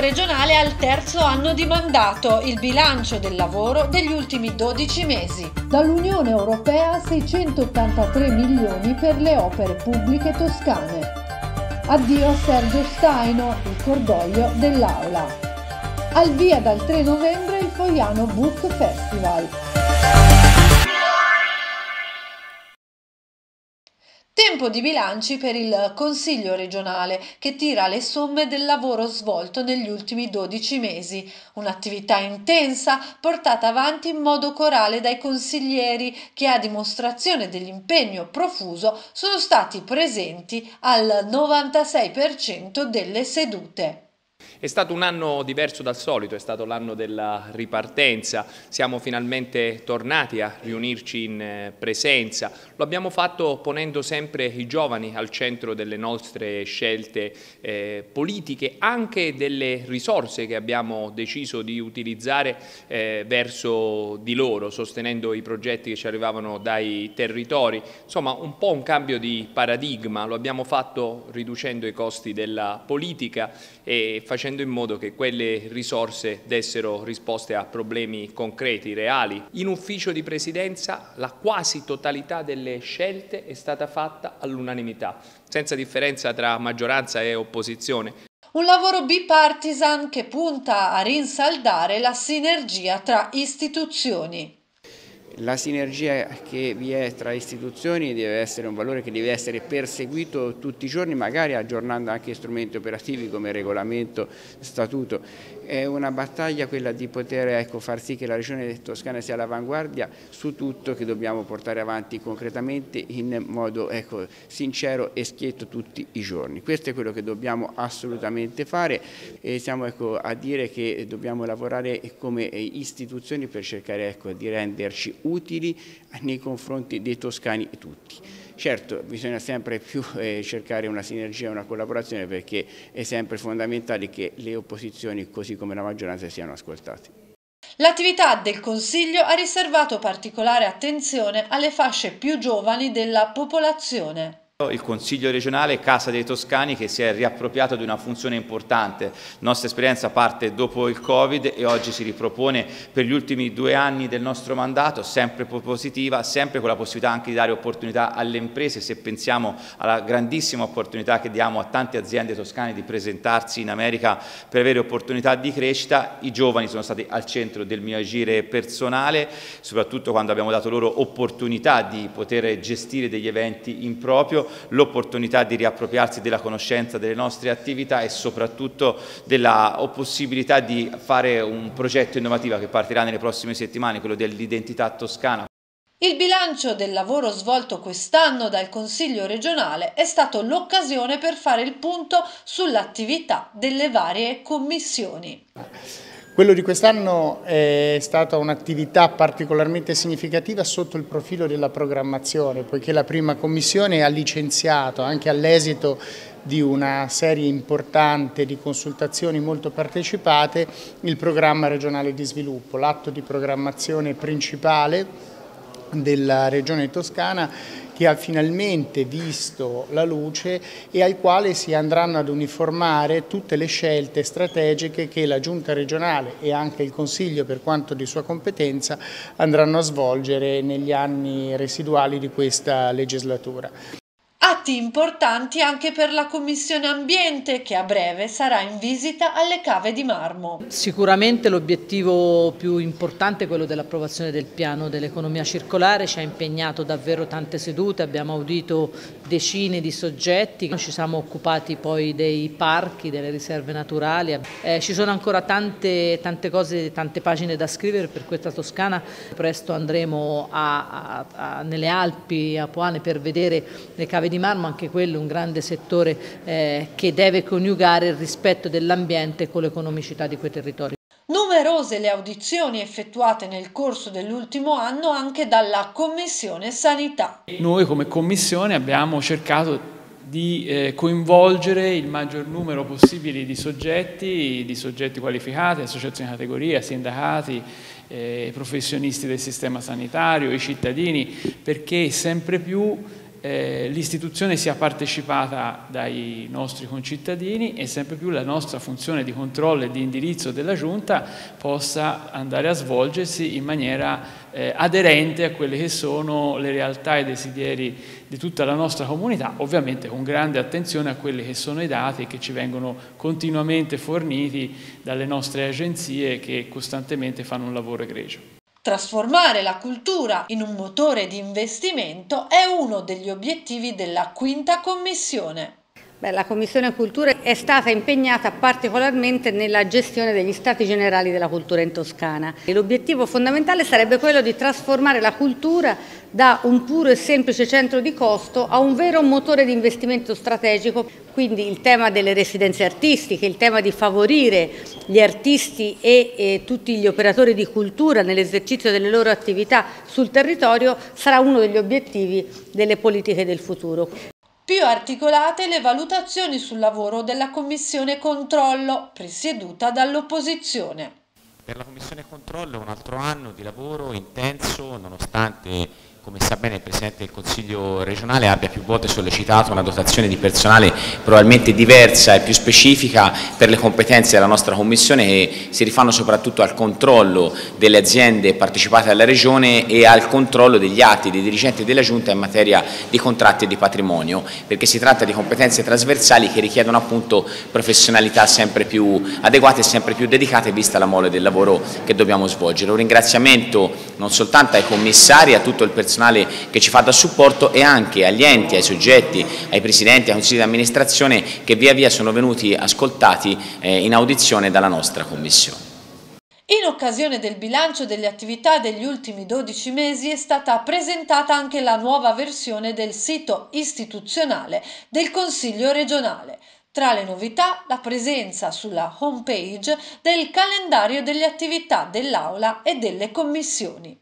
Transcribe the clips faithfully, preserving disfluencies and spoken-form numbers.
regionale al terzo anno di mandato, il bilancio del lavoro degli ultimi dodici mesi. Dall'Unione Europea seicentottantatré milioni per le opere pubbliche toscane. Addio a Sergio Staino, il cordoglio dell'Aula. Al via dal tre novembre il Foiano Book Festival. Tempo di bilanci per il Consiglio regionale che tira le somme del lavoro svolto negli ultimi dodici mesi, un'attività intensa portata avanti in modo corale dai consiglieri che a dimostrazione dell'impegno profuso sono stati presenti al novantasei per cento delle sedute. È stato un anno diverso dal solito, è stato l'anno della ripartenza, siamo finalmente tornati a riunirci in presenza, lo abbiamo fatto ponendo sempre i giovani al centro delle nostre scelte eh, politiche, anche delle risorse che abbiamo deciso di utilizzare eh, verso di loro, sostenendo i progetti che ci arrivavano dai territori, insomma un po' un cambio di paradigma, lo abbiamo fatto riducendo i costi della politica e facendo in modo che quelle risorse dessero risposte a problemi concreti, reali. In ufficio di presidenza la quasi totalità delle scelte è stata fatta all'unanimità, senza differenza tra maggioranza e opposizione. Un lavoro bipartisan che punta a rinsaldare la sinergia tra istituzioni. La sinergia che vi è tra istituzioni deve essere un valore che deve essere perseguito tutti i giorni, magari aggiornando anche strumenti operativi come regolamento, statuto. È una battaglia quella di poter ecco, far sì che la Regione Toscana sia all'avanguardia su tutto, che dobbiamo portare avanti concretamente in modo ecco, sincero e schietto tutti i giorni. Questo è quello che dobbiamo assolutamente fare e siamo ecco, a dire che dobbiamo lavorare come istituzioni per cercare ecco, di renderci utili nei confronti dei toscani tutti. Certo, bisogna sempre più eh, cercare una sinergia e una collaborazione perché è sempre fondamentale che le opposizioni, così come la maggioranza, siano ascoltate. L'attività del Consiglio ha riservato particolare attenzione alle fasce più giovani della popolazione. Il Consiglio regionale Casa dei Toscani che si è riappropriato di una funzione importante. La nostra esperienza parte dopo il Covid e oggi si ripropone per gli ultimi due anni del nostro mandato, sempre propositiva, sempre con la possibilità anche di dare opportunità alle imprese. Se pensiamo alla grandissima opportunità che diamo a tante aziende toscane di presentarsi in America per avere opportunità di crescita, i giovani sono stati al centro del mio agire personale, soprattutto quando abbiamo dato loro opportunità di poter gestire degli eventi in proprio, l'opportunità di riappropriarsi della conoscenza delle nostre attività e soprattutto della possibilità di fare un progetto innovativo che partirà nelle prossime settimane, quello dell'identità toscana. Il bilancio del lavoro svolto quest'anno dal Consiglio regionale è stato l'occasione per fare il punto sull'attività delle varie commissioni. Quello di quest'anno è stata un'attività particolarmente significativa sotto il profilo della programmazione, poiché la prima commissione ha licenziato, anche all'esito di una serie importante di consultazioni molto partecipate, il programma regionale di sviluppo, l'atto di programmazione principale della Regione Toscana, che ha finalmente visto la luce e al quale si andranno ad uniformare tutte le scelte strategiche che la Giunta regionale e anche il Consiglio, per quanto di sua competenza, andranno a svolgere negli anni residuali di questa legislatura. Atti importanti anche per la Commissione Ambiente che a breve sarà in visita alle Cave di Marmo. Sicuramente l'obiettivo più importante è quello dell'approvazione del piano dell'economia circolare, ci ha impegnato davvero tante sedute, abbiamo audito decine di soggetti, ci siamo occupati poi dei parchi, delle riserve naturali, eh, ci sono ancora tante, tante cose, tante pagine da scrivere per questa Toscana, presto andremo a, a, a, nelle Alpi Apuane per vedere le Cave di Marmo, anche quello è un grande settore eh, che deve coniugare il rispetto dell'ambiente con l'economicità di quei territori. Numerose le audizioni effettuate nel corso dell'ultimo anno anche dalla Commissione Sanità. Noi come Commissione abbiamo cercato di eh, coinvolgere il maggior numero possibile di soggetti, di soggetti qualificati, associazioni di categoria, sindacati, eh, professionisti del sistema sanitario, i cittadini, perché sempre più eh, l'istituzione sia partecipata dai nostri concittadini e sempre più la nostra funzione di controllo e di indirizzo della Giunta possa andare a svolgersi in maniera eh, aderente a quelle che sono le realtà e i desideri di tutta la nostra comunità, ovviamente con grande attenzione a quelli che sono i dati che ci vengono continuamente forniti dalle nostre agenzie che costantemente fanno un lavoro egregio. Trasformare la cultura in un motore di investimento è uno degli obiettivi della quinta commissione. Beh, la Commissione Cultura è stata impegnata particolarmente nella gestione degli Stati Generali della Cultura in Toscana. L'obiettivo fondamentale sarebbe quello di trasformare la cultura da un puro e semplice centro di costo a un vero motore di investimento strategico. Quindi il tema delle residenze artistiche, il tema di favorire gli artisti e, e tutti gli operatori di cultura nell'esercizio delle loro attività sul territorio sarà uno degli obiettivi delle politiche del futuro. Più articolate le valutazioni sul lavoro della Commissione Controllo, presieduta dall'opposizione. Per la Commissione Controllo è un altro anno di lavoro intenso, nonostante, come sa bene il Presidente del Consiglio regionale, abbia più volte sollecitato una dotazione di personale probabilmente diversa e più specifica per le competenze della nostra Commissione, che si rifanno soprattutto al controllo delle aziende partecipate alla Regione e al controllo degli atti dei dirigenti della Giunta in materia di contratti e di patrimonio, perché si tratta di competenze trasversali che richiedono appunto professionalità sempre più adeguate e sempre più dedicate vista la mole del lavoro che dobbiamo svolgere. Un ringraziamento non soltanto ai commissari, a tutto il personale che ci fa da supporto e anche agli enti, ai soggetti, ai presidenti, ai consigli di amministrazione che via via sono venuti ascoltati eh, in audizione dalla nostra Commissione. In occasione del bilancio delle attività degli ultimi dodici mesi è stata presentata anche la nuova versione del sito istituzionale del Consiglio regionale. Tra le novità, la presenza sulla home page del calendario delle attività dell'Aula e delle commissioni.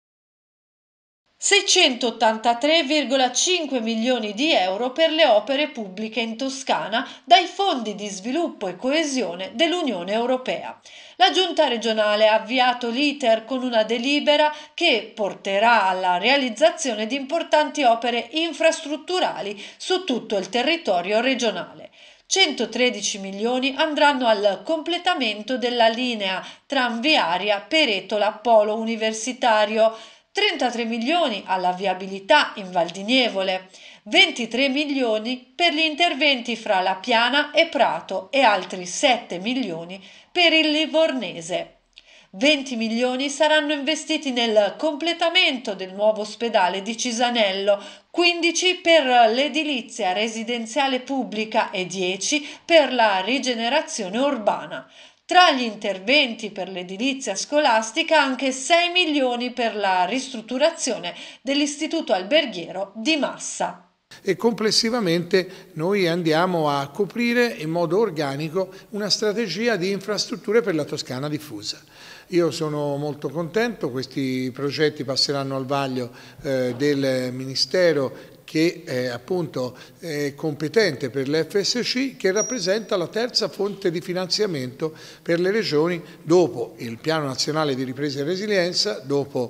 seicentottantatré virgola cinque milioni di euro per le opere pubbliche in Toscana dai fondi di sviluppo e coesione dell'Unione Europea. La Giunta regionale ha avviato l'iter con una delibera che porterà alla realizzazione di importanti opere infrastrutturali su tutto il territorio regionale. centotredici milioni andranno al completamento della linea tranviaria Peretola-Polo Universitario, trentatré milioni alla viabilità in Val di Nievole, ventitré milioni per gli interventi fra La Piana e Prato e altri sette milioni per il Livornese. venti milioni saranno investiti nel completamento del nuovo ospedale di Cisanello, quindici per l'edilizia residenziale pubblica e dieci per la rigenerazione urbana. Tra gli interventi per l'edilizia scolastica anche sei milioni per la ristrutturazione dell'istituto alberghiero di Massa. E complessivamente noi andiamo a coprire in modo organico una strategia di infrastrutture per la Toscana diffusa. Io sono molto contento, questi progetti passeranno al vaglio eh, del Ministero che è appunto è competente per l'F S C, che rappresenta la terza fonte di finanziamento per le regioni dopo il Piano Nazionale di Ripresa e Resilienza, dopo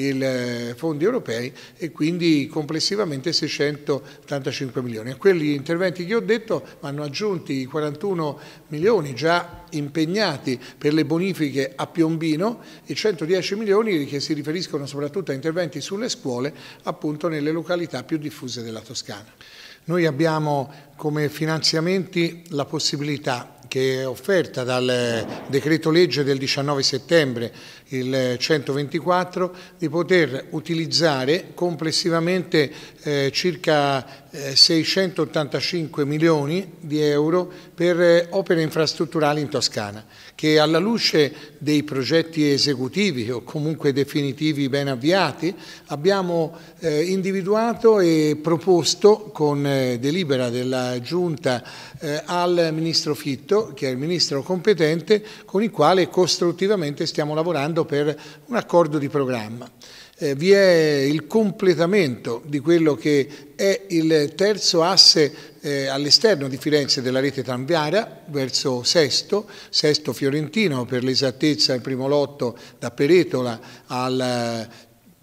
i fondi europei e quindi complessivamente seicentottantacinque milioni. A quegli interventi che ho detto vanno aggiunti i quarantuno milioni già impegnati per le bonifiche a Piombino e centodieci milioni che si riferiscono soprattutto a interventi sulle scuole appunto nelle località più diffuse della Toscana. Noi abbiamo come finanziamenti la possibilità che è offerta dal decreto legge del diciannove settembre, il centoventiquattro, di poter utilizzare complessivamente eh, circa eh, seicentottantacinque milioni di euro per eh, opere infrastrutturali in Toscana, che alla luce dei progetti esecutivi o comunque definitivi ben avviati abbiamo eh, individuato e proposto con eh, delibera della Giunta eh, al Ministro Fitto, che è il Ministro competente, con il quale costruttivamente stiamo lavorando per un accordo di programma. Eh, vi è il completamento di quello che è il terzo asse eh, all'esterno di Firenze della rete tranviaria verso Sesto, Sesto Fiorentino per l'esattezza il primo lotto da Peretola al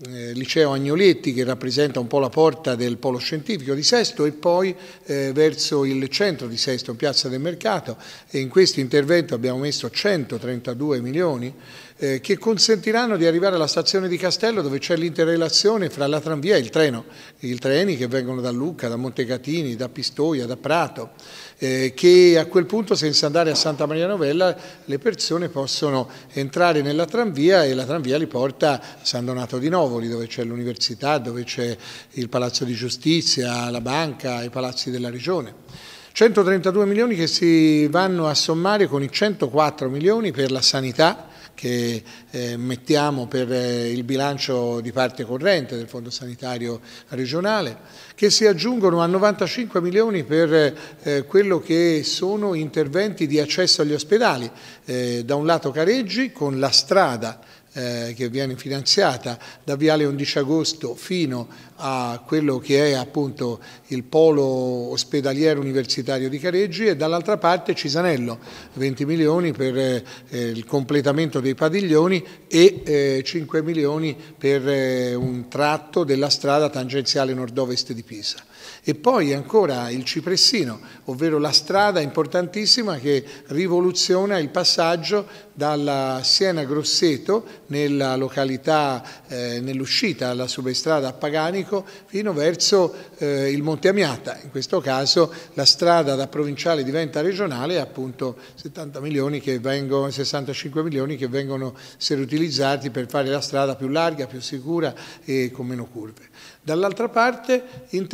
eh, liceo Agnoletti, che rappresenta un po' la porta del polo scientifico di Sesto, e poi eh, verso il centro di Sesto, in Piazza del Mercato, e in questo intervento abbiamo messo centotrentadue milioni eh, che consentiranno di arrivare alla stazione di Castello, dove c'è l'interrelazione fra la tranvia e il treno, i treni che vengono da Lucca, da Montecatini, da Pistoia, da Prato, eh, che a quel punto, senza andare a Santa Maria Novella, le persone possono entrare nella tranvia e la tranvia li porta a San Donato di Novoli, dove c'è l'università, dove c'è il Palazzo di Giustizia, la banca, i palazzi della Regione. centotrentadue milioni che si vanno a sommare con i centoquattro milioni per la sanità, che eh, mettiamo per eh, il bilancio di parte corrente del Fondo Sanitario Regionale, che si aggiungono a novantacinque milioni per eh, quello che sono interventi di accesso agli ospedali. Eh, da un lato Careggi, con la strada Eh, che viene finanziata da Viale undici agosto fino a quello che è appunto il polo ospedaliero universitario di Careggi, e dall'altra parte Cisanello, venti milioni per eh, il completamento dei padiglioni e eh, cinque milioni per eh, un tratto della strada tangenziale nord-ovest di Pisa. E poi ancora il Cipressino, ovvero la strada importantissima che rivoluziona il passaggio dalla Siena Grosseto, nella località, eh, nell'uscita alla substrada a Paganico, fino verso eh, il Monte Amiata. In questo caso la strada da provinciale diventa regionale, appunto settanta milioni che vengono, sessantacinque milioni che vengono essere utilizzati per fare la strada più larga, più sicura e con meno curve. Dall'altra parte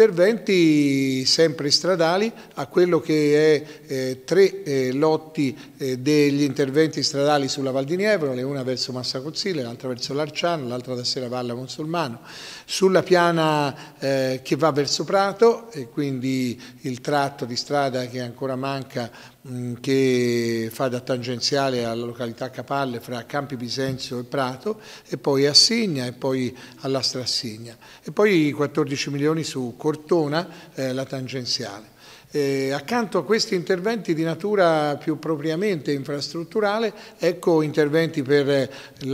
interventi sempre stradali a quello che è eh, tre eh, lotti eh, degli interventi stradali sulla Val di Nievole, una verso Massa Cozzile, l'altra verso l'Arciano, l'altra da Serravalle a Monsolmano, sulla piana eh, che va verso Prato, e quindi il tratto di strada che ancora manca, mh, che fa da tangenziale alla località Capalle fra Campi Bisenzio e Prato, e poi a Signa e poi alla Strassigna, e poi quattordici milioni su Cortona, eh, la tangenziale. Eh, accanto a questi interventi di natura più propriamente infrastrutturale, ecco interventi per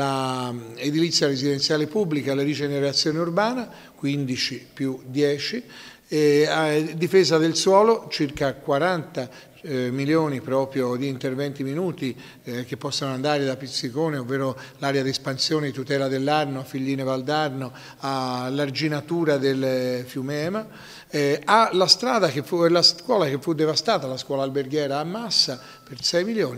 l'edilizia residenziale pubblica, la rigenerazione urbana, quindici più dieci, eh, a difesa del suolo, circa quaranta Eh, milioni proprio di interventi minuti eh, che possono andare da Pizzicone, ovvero l'area di espansione e tutela dell'Arno, a Figline Valdarno, all'arginatura del fiume Ema, eh, alla strada che fu, la scuola che fu devastata, la scuola alberghiera a Massa, per sei milioni.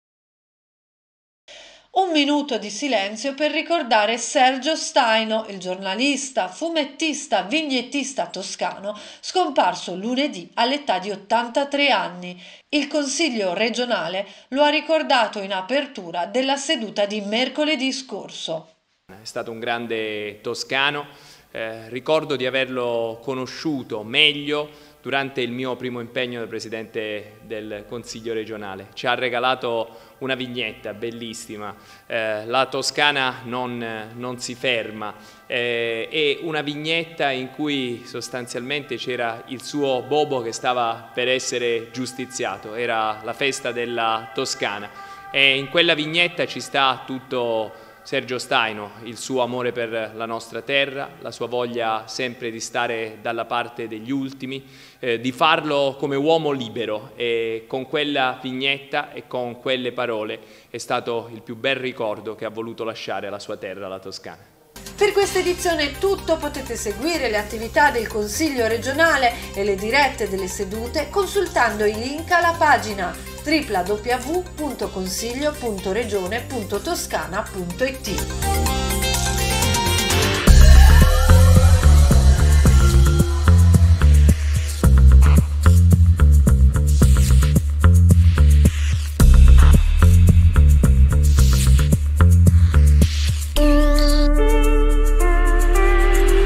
Un minuto di silenzio per ricordare Sergio Staino, il giornalista, fumettista, vignettista toscano, scomparso lunedì all'età di ottantatré anni. Il Consiglio regionale lo ha ricordato in apertura della seduta di mercoledì scorso. È stato un grande toscano, eh, ricordo di averlo conosciuto meglio durante il mio primo impegno da Presidente del Consiglio regionale. Ci ha regalato una vignetta bellissima, eh, la Toscana non, non si ferma, eh, e una vignetta in cui sostanzialmente c'era il suo Bobo che stava per essere giustiziato, era la festa della Toscana, e in quella vignetta ci sta tutto Sergio Staino, il suo amore per la nostra terra, la sua voglia sempre di stare dalla parte degli ultimi, eh, di farlo come uomo libero, e con quella vignetta e con quelle parole è stato il più bel ricordo che ha voluto lasciare alla sua terra, la Toscana. Per questa edizione è tutto, potete seguire le attività del Consiglio regionale e le dirette delle sedute consultando i link alla pagina w w w punto consiglio punto regione punto toscana punto it.